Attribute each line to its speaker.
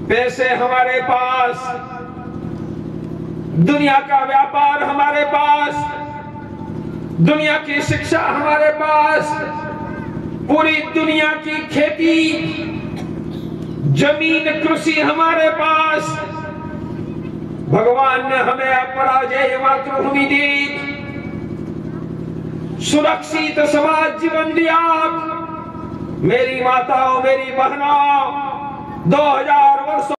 Speaker 1: पैसे हमारे पास, दुनिया का व्यापार हमारे पास, दुनिया की शिक्षा हमारे पास, पूरी दुनिया की खेती, जमीन, कृषि हमारे पास। भगवान ने हमें अपराजय मातृभूमि दी, सुरक्षित समाज जीवन दिया। मेरी माताओं, मेरी बहनों, 2000 वर्षों